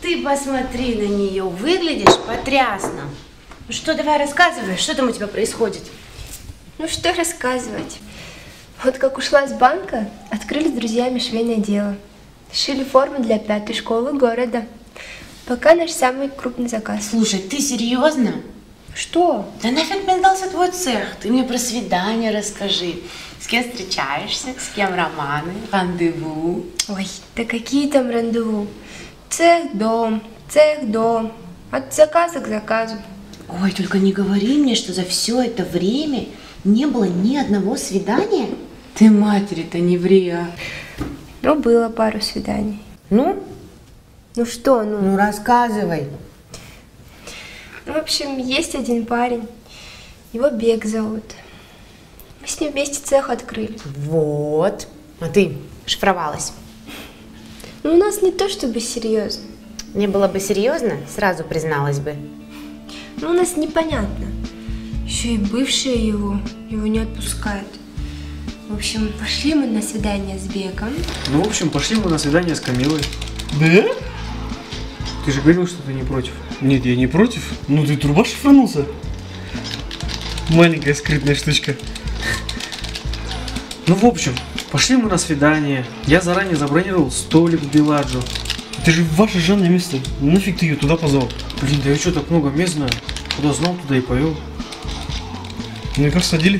ты посмотри на нее, выглядишь потрясно. Ну что, давай рассказывай, что там у тебя происходит? Ну что рассказывать. Вот как ушла из банка, открыли с друзьями швейное дело. Шили форму для 5-й школы города. Пока наш самый крупный заказ. Слушай, ты серьезно? Что? Да нафиг мне дался твой цех? Ты мне про свидание расскажи. С кем встречаешься, с кем романы, рандеву? Ой, да какие там рандеву? Цех-дом, цех-дом. От заказа к заказу. Ой, только не говори мне, что за все это время не было ни одного свидания. Ты матери-то не ври, а. Ну, было пару свиданий. Ну? Ну что, ну? Ну, рассказывай. Ну, в общем, есть один парень. Его Бег зовут. Мы с ним вместе цех открыли. Вот. А ты шифровалась. Ну, у нас не то чтобы серьезно. Не было бы серьезно, сразу призналась бы. Ну, у нас непонятно. Еще и бывшая его не отпускает. В общем, пошли мы на свидание с Бегом. Ну, в общем, пошли мы на свидание с Камилой. Да? Ты же говорил, что ты не против. Нет, я не против. Ну, ты труба шифранулся. Маленькая скрытная штучка. Ну, в общем, пошли мы на свидание. Я заранее забронировал столик в Беладжо. Это же ваше жанное место. Нафиг ты ее туда позвал? Блин, да я что, так много мест знаю. Куда знал, туда и повел. Ну и как садили?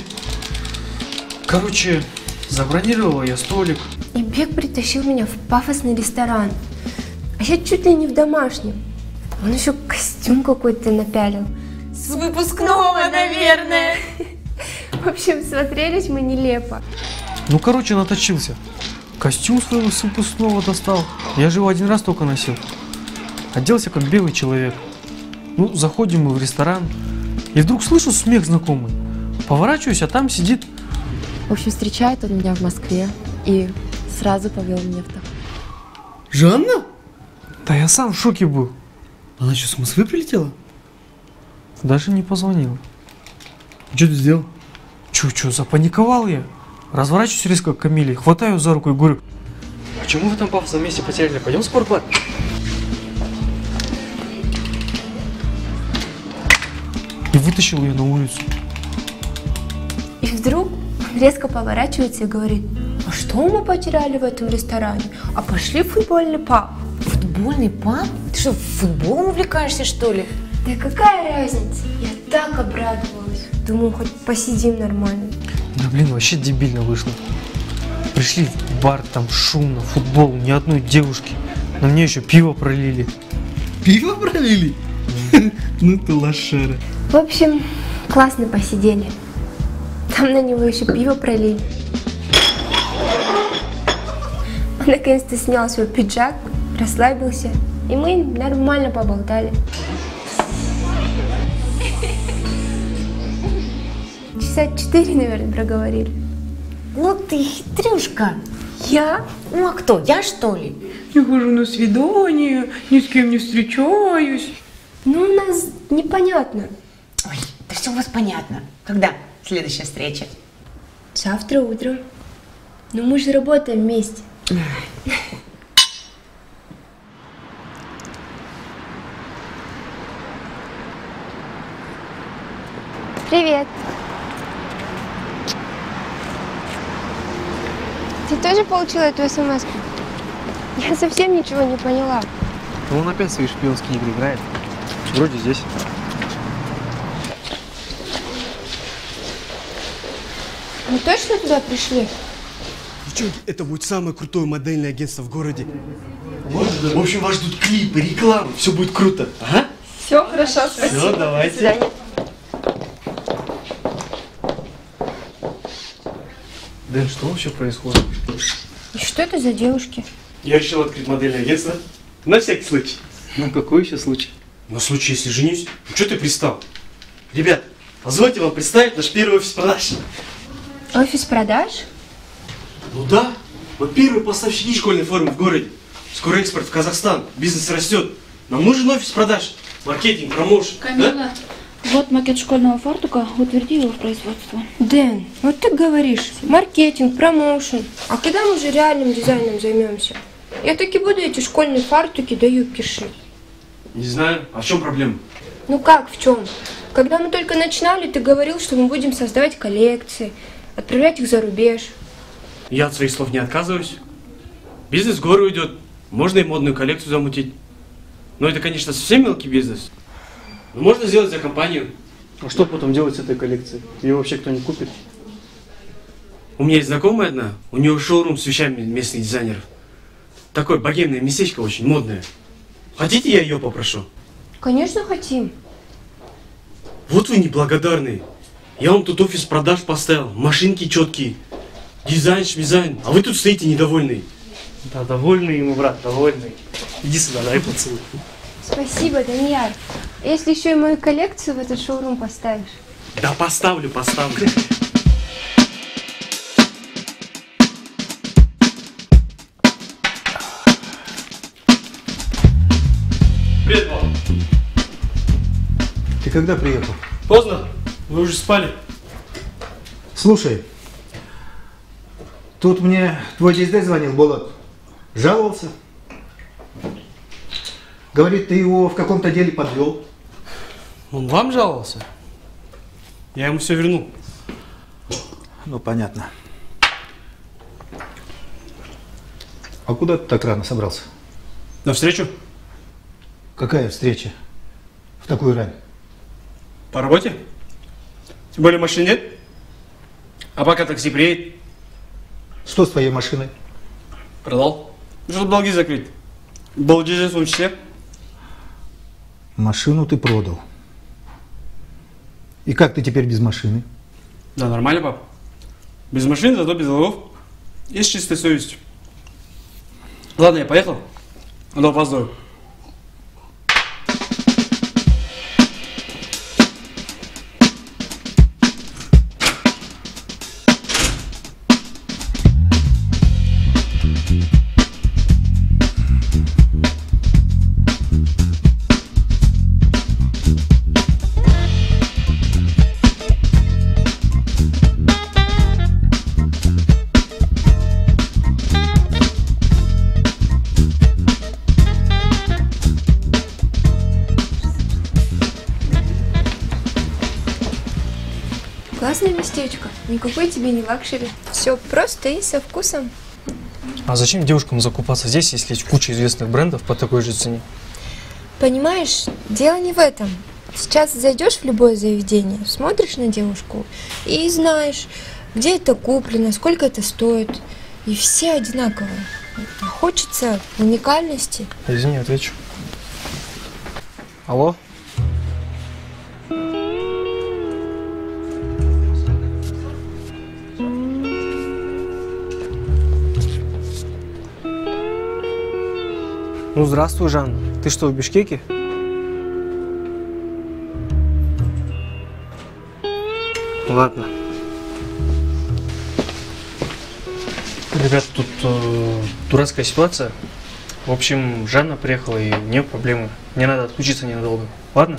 Короче, забронировал я столик. И Бег притащил меня в пафосный ресторан. А я чуть ли не в домашнем. Он еще костюм какой-то напялил. С выпускного, наверное. В общем, смотрелись мы нелепо. Ну, короче, наточился. Костюм своего с выпускного достал. Я же его один раз только носил. Оделся как белый человек. Ну, заходим мы в ресторан. И вдруг слышу смех знакомый. Поворачиваюсь, а там сидит... В общем, встречает он меня в Москве и сразу повел меня в такси. Жанна? Да я сам в шоке был. Она что, с Москвы прилетела? Даже не позвонила. Что ты сделал? Чё, запаниковал я. Разворачиваюсь резко к Камиле, хватаю за руку и говорю: а чему вы там пафосом вместе потеряли? Пойдем в спортбар. И вытащил ее на улицу. И вдруг он резко поворачивается и говорит: а что мы потеряли в этом ресторане? А пошли в футбольный паб. Футбольный паб? Ты что, футболом увлекаешься, что ли? Да какая разница? Я так обрадовалась. Думаю, хоть посидим нормально. Да блин, вообще дебильно вышло. Пришли в бар, там шумно, футбол, ни одной девушки. На мне еще пиво пролили. Пиво пролили? Ну ты лошара. В общем, классно посидели. Там на него еще пиво пролили. Он наконец-то снял свой пиджак, расслабился, и мы нормально поболтали. Часа 4, наверное, проговорили. Ну ты хитрюшка. Я? Ну а кто? Я, что ли? Не хожу на свидание, ни с кем не встречаюсь. Ну, у нас непонятно. Ой, да все у вас понятно. Когда следующая встреча? Завтра утром. Но мы же работаем вместе. Привет. Ты тоже получила эту смс-ку? Я совсем ничего не поняла. Ну он опять свои шпионские игры играет. Вроде здесь. Мы точно туда пришли? Девчонки, это будет самое крутое модельное агентство в городе. В общем, вас ждут клипы, рекламы, все будет круто. Ага? Все, хорошо, спасибо. Все, давайте. До свидания. Дэн, что вообще происходит? И что это за девушки? Я решил открыть модельное агентство. На всякий случай. Ну какой еще случай? На случай, если женюсь. Ну что ты пристал? Ребят, позвольте вам представить наш первый офис продаж. Офис продаж? Ну да, мы первые поставщики школьной формы в городе. Скоро экспорт в Казахстан, бизнес растет. Нам нужен офис продаж, маркетинг, промоушен. Камила, Да? вот макет школьного фартука, утверди его в производство. Дэн, вот ты говоришь, маркетинг, промоушен. А когда мы уже реальным дизайном займемся? Я так и буду эти школьные фартуки да юбки шить. Не знаю. А в чем проблема? Ну как, в чем? Когда мы только начинали, ты говорил, что мы будем создавать коллекции, отправлять их за рубеж. Я от своих слов не отказываюсь. Бизнес в гору идет. Можно и модную коллекцию замутить. Но это, конечно, совсем мелкий бизнес. Но можно сделать за компанию. А что потом делать с этой коллекцией? Ее вообще кто не купит? У меня есть знакомая одна. У нее шоурум с вещами местных дизайнеров. Такое богемное местечко, очень модное. Хотите, я ее попрошу? Конечно, хотим. Вот вы неблагодарные. Я вам тут офис продаж поставил. Машинки четкие. Дизайн. А вы тут стоите недовольные. Да, довольный ему, брат, довольный. Иди сюда, дай поцелуй. Спасибо, Данияр. Если еще и мою коллекцию в этот шоурум поставишь. Да поставлю. Привет, папа. Ты когда приехал? Поздно? Вы уже спали? Слушай, тут мне твой дядя звонил, Болот. Жаловался. Говорит, ты его в каком-то деле подвел. Он вам жаловался? Я ему все вернул. Ну, понятно. А куда ты так рано собрался? На встречу? Какая встреча? В такую рань? По работе? Тем более машины нет. А пока такси приедет. Что с твоей машиной? Продал. Чтобы долги закрыть. Балдежи в том числе. Машину ты продал. И как ты теперь без машины? Да, нормально, пап. Без машины, зато без долгов. И с чистой совестью. Ладно, я поехал. А то опаздываю. Классное местечко. Никакой тебе не лакшери. Все просто и со вкусом. А зачем девушкам закупаться здесь, если есть куча известных брендов по такой же цене? Понимаешь, дело не в этом. Сейчас зайдешь в любое заведение, смотришь на девушку и знаешь, где это куплено, сколько это стоит. И все одинаковые. Хочется уникальности. Извини, отвечу. Алло? Ну, здравствуй, Жан. Ты что, в Бишкеке? Ладно. Ребят, тут дурацкая ситуация. В общем, Жанна приехала, и у нее проблемы. Мне надо отключиться ненадолго. Ладно?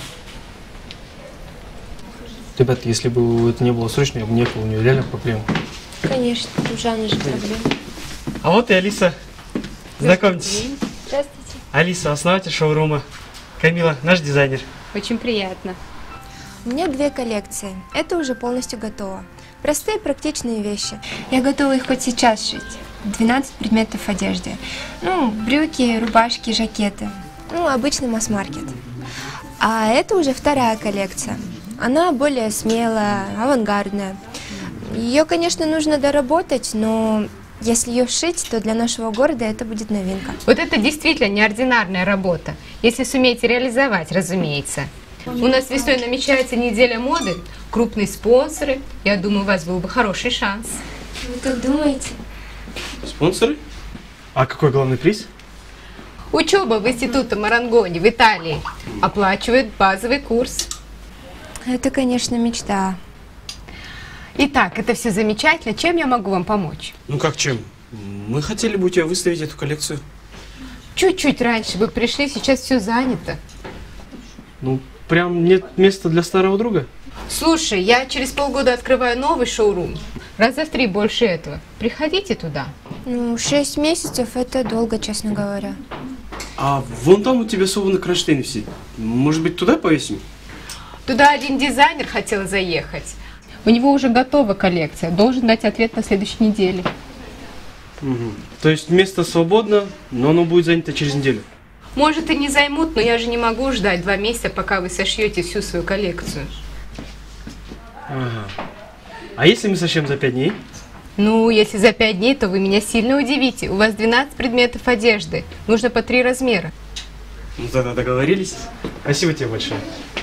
Ребят, если бы это не было срочно, я бы не ехал, у нее реально проблемы. Конечно, у Жанны же проблемы. А вот и Алиса. Знакомьтесь. Здравствуйте. Алиса, основатель шоурума. Камила, наш дизайнер. Очень приятно. У меня 2 коллекции. Это уже полностью готово. Простые практичные вещи. Я готова их хоть сейчас шить. 12 предметов одежды. Ну, брюки, рубашки, жакеты. Ну, обычный масс-маркет. А это уже 2-я коллекция. Она более смелая, авангардная. Ее, конечно, нужно доработать, но если ее шить, то для нашего города это будет новинка. Вот это действительно неординарная работа, если сумеете реализовать, разумеется. У нас весной намечается неделя моды, крупные спонсоры. Я думаю, у вас был бы хороший шанс. Вы так думаете? Спонсоры? А какой главный приз? Учеба в институте Марангони в Италии оплачивает базовый курс. Это, конечно, мечта. Итак, это все замечательно. Чем я могу вам помочь? Ну как чем? Мы хотели бы у тебя выставить эту коллекцию. Чуть-чуть раньше вы пришли, сейчас все занято. Ну, прям нет места для старого друга? Слушай, я через полгода открываю новый шоурум. Раза в 3 больше этого. Приходите туда. Ну, 6 месяцев это долго, честно говоря. А вон там у тебя собраны кронштейн висит. Может быть, туда повесим? Туда один дизайнер хотел заехать. У него уже готова коллекция. Должен дать ответ на следующей неделе. Угу. То есть место свободно, но оно будет занято через неделю? Может и не займут, но я же не могу ждать 2 месяца, пока вы сошьете всю свою коллекцию. Ага. А если мы сошьем за 5 дней? Ну, если за 5 дней, то вы меня сильно удивите. У вас 12 предметов одежды. Нужно по 3 размера. Ну тогда договорились. Спасибо тебе большое.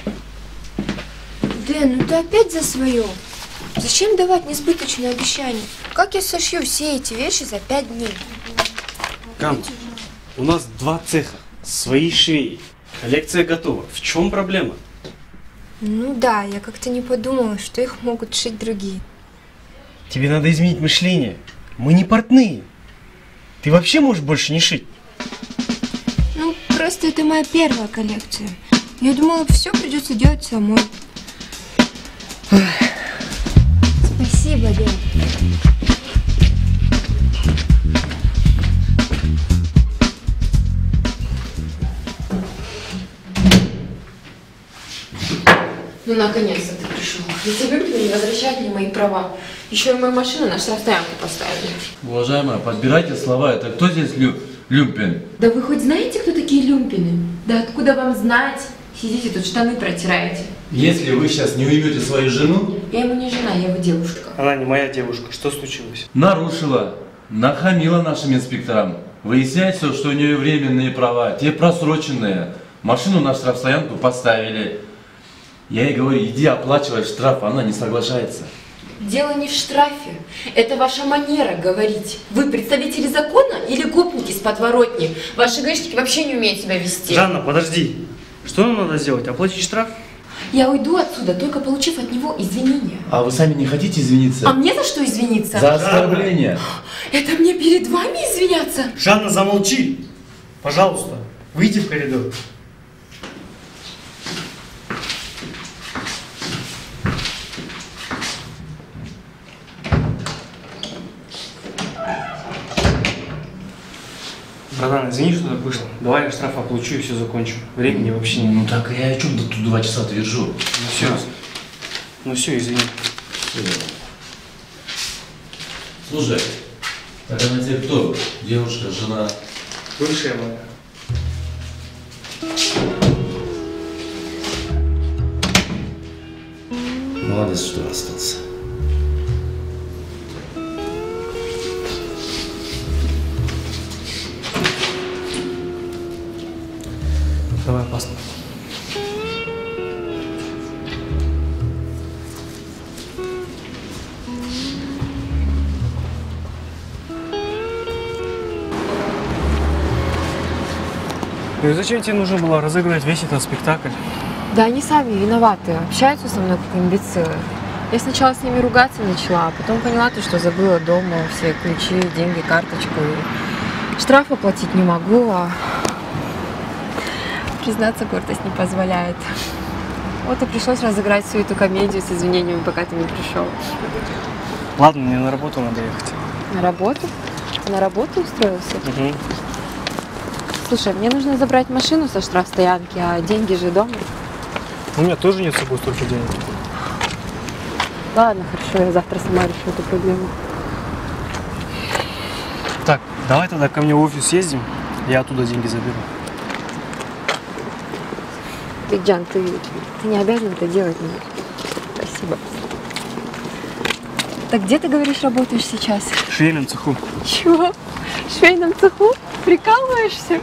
Дэн, ну ты опять за свое. Зачем давать несбыточные обещания? Как я сошью все эти вещи за 5 дней? Кам, у нас 2 цеха, свои швеи. Коллекция готова. В чем проблема? Ну да, я как-то не подумала, что их могут шить другие. Тебе надо изменить мышление. Мы не портные. Ты вообще можешь больше не шить? Ну, просто это моя первая коллекция. Я думала, все придется делать самой. Спасибо, Дэн. Ну, наконец-то ты пришел. Эти люмпины не возвращают мне мои права. Еще и мою машину на штрафстоянку поставили. Уважаемая, подбирайте слова. Это кто здесь люмпин? Да вы хоть знаете, кто такие люмпины? Да откуда вам знать? Сидите тут, штаны протираете. Если вы сейчас не уймете свою жену... Я ему не жена, я его девушка. Она не моя девушка. Что случилось? Нарушила, нахамила нашим инспекторам. Выясняется, что у нее временные права, те просроченные. Машину на штрафстоянку поставили. Я ей говорю, иди оплачивай штраф, она не соглашается. Дело не в штрафе. Это ваша манера говорить. Вы представители закона или гопники с подворотни? Ваши гаишники вообще не умеют себя вести. Жанна, подожди. Что нам надо сделать? Оплатить штраф? Я уйду отсюда, только получив от него извинения. А вы сами не хотите извиниться? А мне за что извиниться? За оскорбление. Это мне перед вами извиняться? Жанна, замолчи. Пожалуйста, выйди в коридор. Братан, извини, что так вышло. Давай я штраф оплачу и все закончим. Времени вообще нет. Ну так я о чем тут 2 часа твержу? Ну все, извини. Слушай, так она тебе кто? Девушка, жена? Бывшая моя. Молодец, что остался. Давай паспорт. Ну и зачем тебе нужно было разыгрывать весь этот спектакль? Да они сами виноваты. Общаются со мной как имбецилы. Я сначала с ними ругаться начала, а потом поняла, что забыла дома все ключи, деньги, карточку. И штраф оплатить не могу, а признаться, гордость не позволяет. Вот и пришлось разыграть всю эту комедию с извинениями, пока ты не пришел. Ладно, мне на работу надо ехать. На работу? Ты на работу устроился? Угу. Слушай, мне нужно забрать машину со штрафстоянки, а деньги же дома. У меня тоже нет с собой столько денег. Ладно, хорошо, я завтра сама решу эту проблему. Так, давай тогда ко мне в офис съездим, я оттуда деньги заберу. Джан, ты не обязан это делать мне. Спасибо. Так где ты, говоришь, работаешь сейчас? В швейном цеху. Чего? В швейном цеху? Прикалываешься?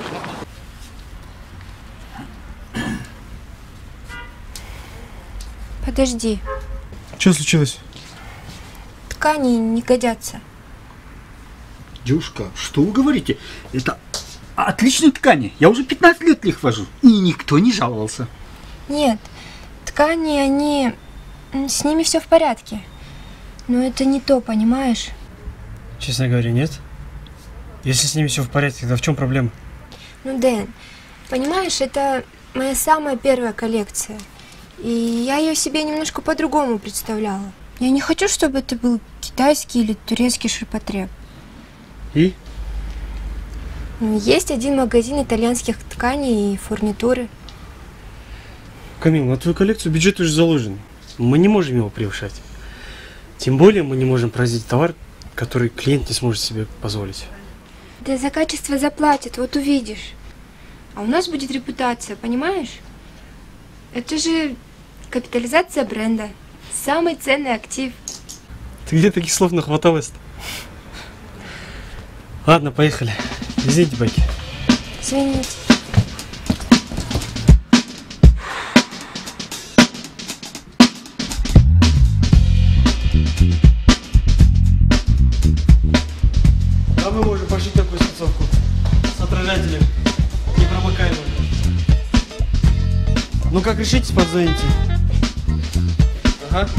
Подожди, Что случилось? ткани не годятся. Девушка, что вы говорите? Это отличные ткани. Я уже 15 лет их вожу. И никто не жаловался. Нет, ткани, они... С ними все в порядке. Но это не то, понимаешь? Честно говоря, нет. Если с ними все в порядке, тогда в чем проблема? Ну, Дэн, понимаешь, это моя самая первая коллекция. И я ее себе немножко по-другому представляла. Я не хочу, чтобы это был китайский или турецкий ширпотреб. И? Есть один магазин итальянских тканей и фурнитуры. Камил, на твою коллекцию бюджет уже заложен. Мы не можем его превышать. Тем более мы не можем произвести товар, который клиент не сможет себе позволить. Да за качество заплатят, вот увидишь. А у нас будет репутация, понимаешь? Это же капитализация бренда. Самый ценный актив. Ты где таких слов нахваталась-то? Ладно, поехали. Везите байки. Извините. А мы можем пошить такую спецовку с отражателем непромокаемым. Ну как решитесь, позвоните. Ага.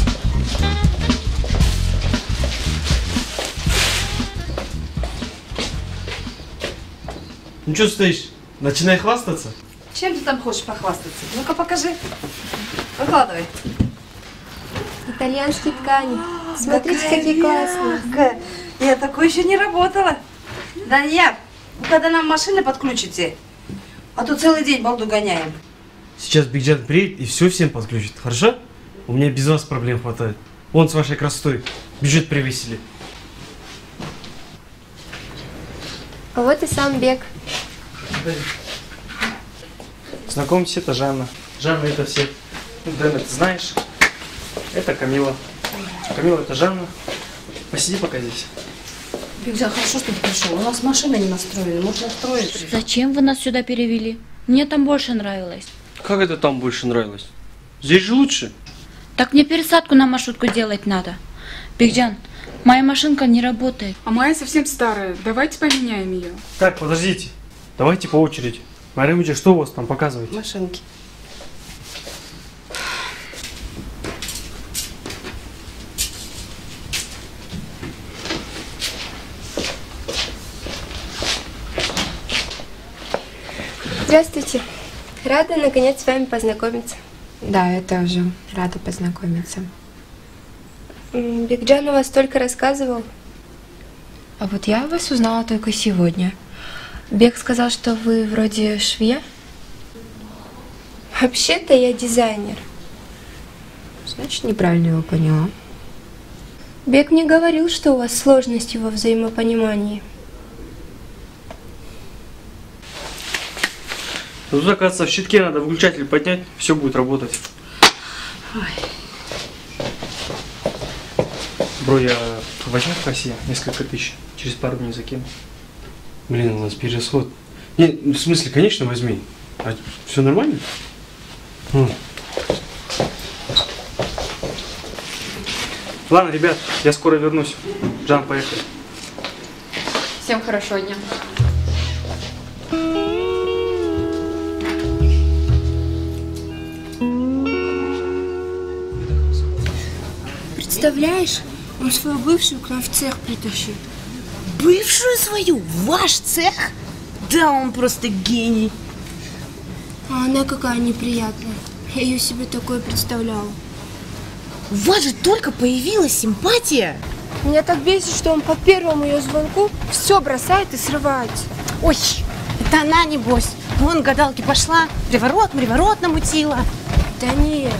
Ну что стоишь? Начинай хвастаться. Чем ты там хочешь похвастаться? Ну-ка покажи. Выкладывай. Итальянские ткани. Смотрите, какие классные. Я такой еще не работала. Даньяр, когда нам машины подключите, а то целый день балду гоняем. Сейчас Бигджан приедет и все всем подключит, хорошо? У меня без вас проблем хватает. Вон с вашей красотой бюджет превысили. А вот и сам Бек. Знакомьтесь, это Жанна. Жанна это все. Ну, Дэн, ты знаешь. Это Камила. Камила это Жанна. Посиди пока здесь. Бигджан, хорошо, что ты пришел. У нас машина не настроена. Может, настроить? Зачем вы нас сюда перевели? Мне там больше нравилось. Как это там больше нравилось? Здесь же лучше. Так мне пересадку на маршрутку делать надо. Бигджан, моя машинка не работает. А моя совсем старая. Давайте поменяем ее. Так, подождите. Давайте по очереди. Мария, что у вас там показываете? Машинки. Здравствуйте. Рада наконец с вами познакомиться. Да, я тоже рада познакомиться. Бигджан о вас только рассказывал. А вот я вас узнала только сегодня. Бек сказал, что вы вроде швея? Вообще-то я дизайнер. Значит, неправильно его поняла. Бек мне говорил, что у вас сложности во взаимопонимании. Тут, оказывается, в щитке надо выключатель поднять, все будет работать. Бро, я возьму в кассе несколько тысяч, через пару дней закину. Блин, у нас перерасход. Не, в смысле, конечно, возьми. А все нормально? Ладно, ребят, я скоро вернусь. Жан, поехали. Всем хорошего дня. Представляешь, он свою бывшую к нам в цех притащил. Бывшую свою? Ваш цех? Да, он просто гений. А она какая неприятная. Я ее себе такое представляла. У вас же только появилась симпатия. Меня так бесит, что он по первому ее звонку все бросает и срывается. Ой, это она, небось. Вон гадалки пошла, приворот намутила. Да нет.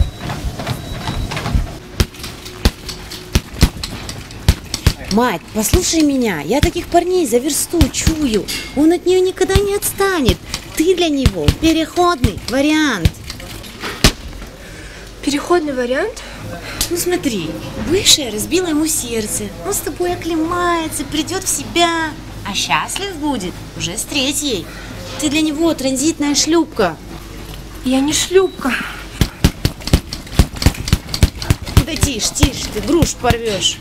Мать, послушай меня, я таких парней за версту чую. Он от нее никогда не отстанет. Ты для него переходный вариант. Переходный вариант? Ну смотри, бывшая разбила ему сердце. Он с тобой оклемается, придет в себя. А счастлив будет уже с третьей. Ты для него транзитная шлюпка. Я не шлюпка. Да тише, ты груш порвешь.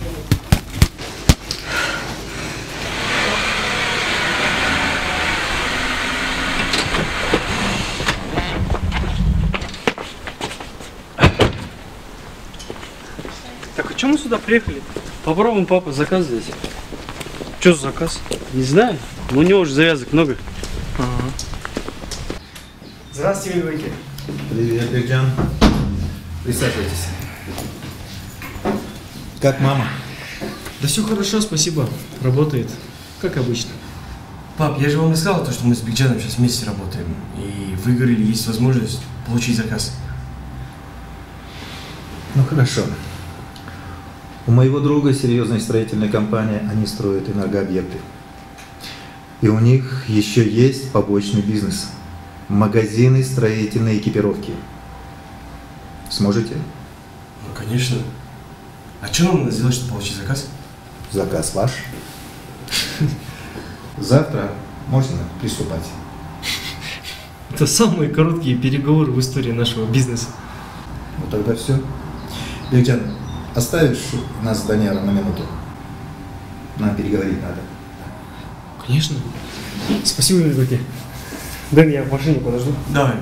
Так, а чем мы сюда приехали? Попробуем, папа, заказ здесь. Что за заказ? Не знаю, но у него уже завязок много. Ага. Здравствуйте, милые. Привет, Бигджан. Присаживайтесь. Как мама? Да все хорошо, спасибо. Работает, как обычно. Пап, я же вам рассказал то, что мы с Бигджаном сейчас вместе работаем. И вы говорили, есть возможность получить заказ. Ну хорошо. У моего друга серьезная строительная компания, они строят энергообъекты. И у них еще есть побочный бизнес. Магазины строительной экипировки. Сможете? Ну, конечно. А что нам надо сделать, чтобы получить заказ? Заказ ваш. Завтра можно приступать. Это самые короткие переговоры в истории нашего бизнеса. Ну тогда все. Бигджан, оставишь нас с Даниаром на минуту? Нам переговорить надо. Конечно. Спасибо, ребята. Дэн, я в машине подожду. Давай.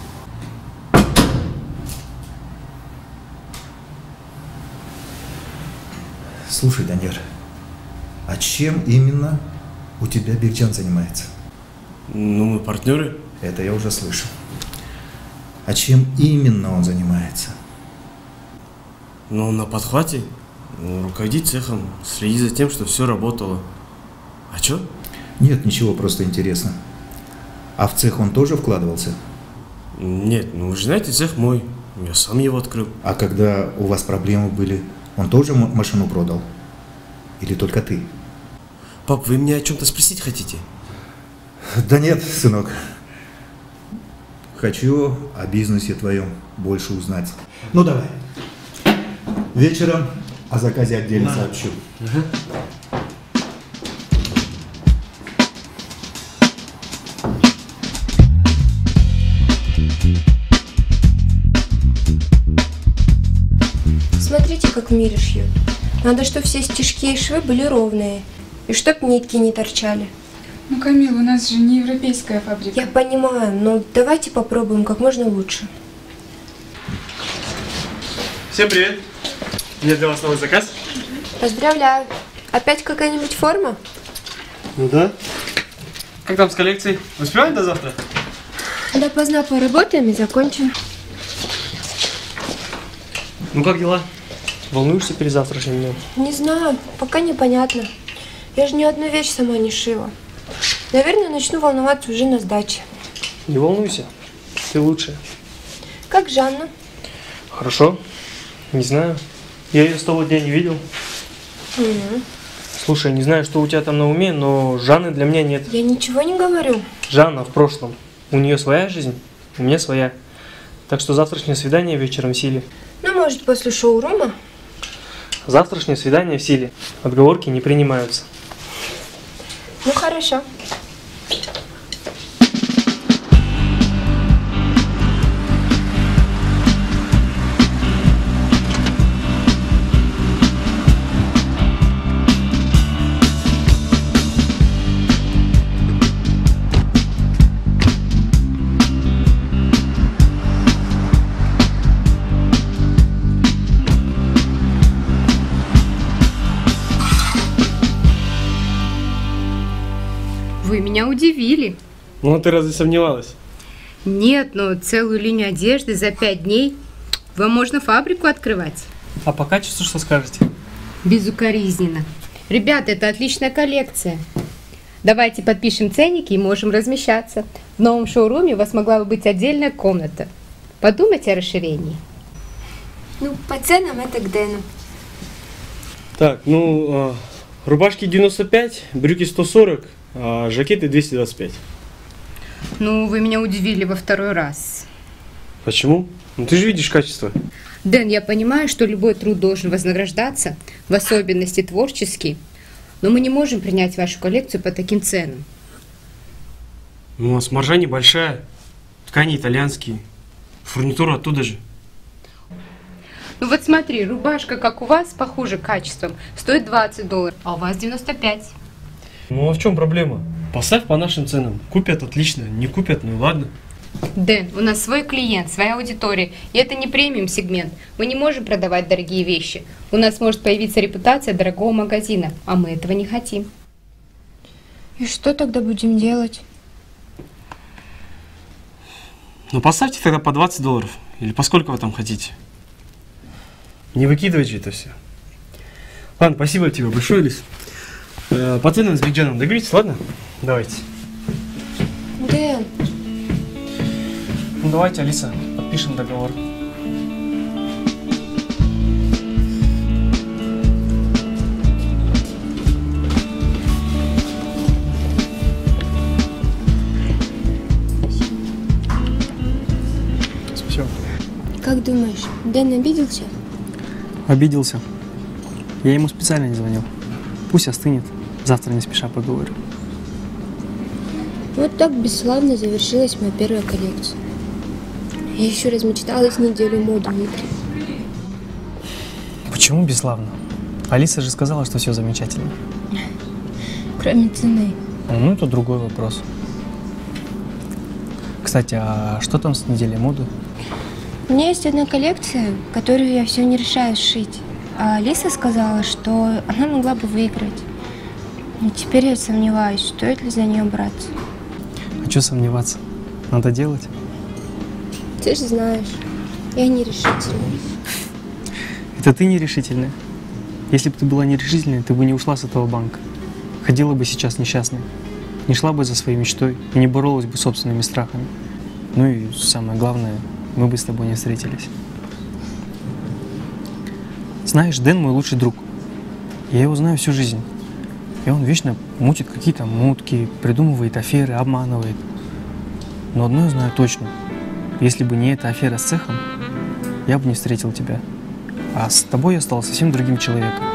Слушай, Даниар, а чем именно у тебя Бигджан занимается? Ну, мы партнеры. Это я уже слышал. А чем именно он занимается? Ну, он на подхвате. Руководит цехом, следит за тем, что все работало. А чё? Нет, ничего, просто интересно. А в цех он тоже вкладывался? Нет, ну вы же знаете, цех мой. Я сам его открыл. А когда у вас проблемы были, он тоже машину продал? Или только ты? Пап, вы меня о чем-то спросить хотите? Да нет, сынок. Хочу о бизнесе твоем больше узнать. Ну давай. Вечером о заказе отдельно сообщу. Смотрите, как в мире шьют. Надо, чтобы все стежки и швы были ровные. И чтоб нитки не торчали. Ну, Камил, у нас же не европейская фабрика. Я понимаю, но давайте попробуем как можно лучше. Всем привет. У меня для вас новый заказ. Поздравляю. Опять какая-нибудь форма? Ну да. Как там с коллекцией? Успеваем до завтра? Допоздна поработаем и закончим. Ну как дела? Волнуешься перед завтрашним днем? Не знаю, пока непонятно. Я же ни одну вещь сама не шила. Наверное, начну волноваться уже на сдаче. Не волнуйся, ты лучшая. Как Жанна? Хорошо. Не знаю. Я ее с того дня не видел. Слушай, не знаю, что у тебя там на уме, но Жанны для меня нет. Я ничего не говорю. Жанна в прошлом. У нее своя жизнь, у меня своя. Так что завтрашнее свидание вечером в силе. Ну, может, после шоурума? Завтрашнее свидание в силе. Отговорки не принимаются. Ну, хорошо. Вы меня удивили. Ну, ты разве сомневалась? Нет, но целую линию одежды за 5 дней. Вам можно фабрику открывать. А по качеству что скажете? Безукоризненно. Ребята, это отличная коллекция. Давайте подпишем ценники и можем размещаться. В новом шоуруме у вас могла бы быть отдельная комната. Подумайте о расширении. Ну, по ценам это к Дэну. Так, ну, рубашки 95, брюки 140, а жакеты 225. Ну, вы меня удивили во второй раз. Почему? Ну, ты же видишь качество. Дэн, я понимаю, что любой труд должен вознаграждаться, в особенности творческий, но мы не можем принять вашу коллекцию по таким ценам. Ну, у нас маржа небольшая, ткани итальянские, фурнитура оттуда же. Ну вот смотри, рубашка, как у вас, похуже качеством, стоит $20, а у вас 95. Ну, а в чем проблема? Поставь по нашим ценам. Купят, отлично. Не купят, ну ладно. Дэн, у нас свой клиент, своя аудитория, и это не премиум-сегмент. Мы не можем продавать дорогие вещи. У нас может появиться репутация дорогого магазина, а мы этого не хотим. И что тогда будем делать? Ну, поставьте тогда по $20. Или по сколько вы там хотите? Не выкидывайте это все. Ладно, спасибо тебе большое, Лис. По ценам с Бигджаном договоритесь, ладно? Давайте. Дэн, Ну давайте, Алиса, подпишем договор. Спасибо. как думаешь, Дэн обиделся? Обиделся. Я ему специально не звонил. Пусть остынет. Завтра не спеша поговорю. Вот так бесславно завершилась моя первая коллекция. Я еще размечталась неделю моду внутри. Почему бесславно? Алиса же сказала, что все замечательно. Кроме цены. Ну, это другой вопрос. Кстати, а что там с неделей моды? У меня есть одна коллекция, которую я все не решаю сшить. А Алиса сказала, что она могла бы выиграть. И теперь я сомневаюсь, стоит ли за нее браться. А что сомневаться? Надо делать. Ты же знаешь, я нерешительная. Это ты нерешительная. Если бы ты была нерешительной, ты бы не ушла с этого банка. Ходила бы сейчас несчастной. Не шла бы за своей мечтой и не боролась бы с собственными страхами. Ну и самое главное, мы бы с тобой не встретились. Знаешь, Дэн мой лучший друг. Я его знаю всю жизнь. И он вечно мутит какие-то мутки, придумывает аферы, обманывает. Но одно я знаю точно. Если бы не эта афера с цехом, я бы не встретил тебя. А с тобой я стал совсем другим человеком.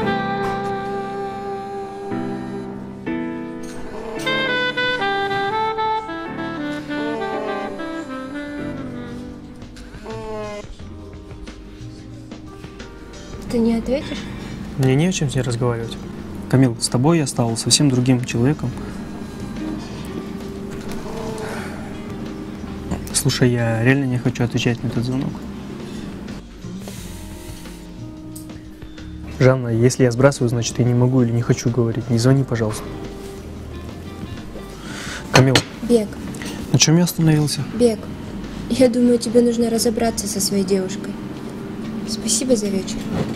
Ты не ответишь? Мне не о чем с ней разговаривать. Камил, с тобой я стал совсем другим человеком. Слушай, я реально не хочу отвечать на этот звонок. Жанна, если я сбрасываю, значит я не могу или не хочу говорить. Не звони, пожалуйста. Камил. Бег. На чем я остановился? Бег. Я думаю, тебе нужно разобраться со своей девушкой. Спасибо за вечер.